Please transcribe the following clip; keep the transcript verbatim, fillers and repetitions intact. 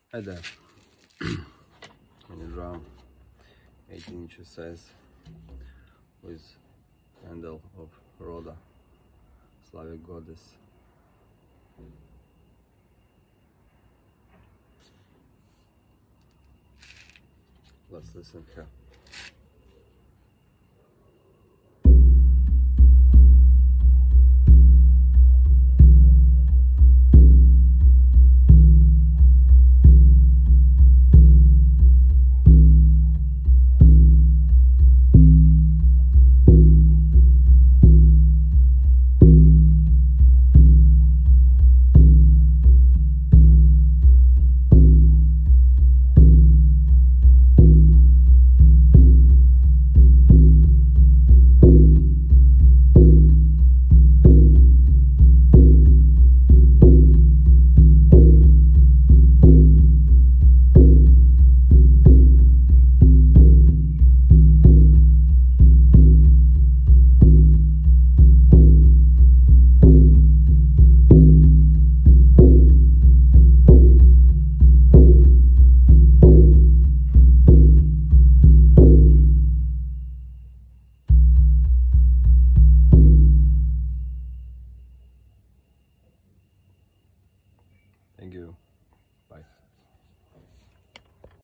Hi there. Mini drum, eighteen inch size, with handle of Roda, Slavic goddess. Let's listen here.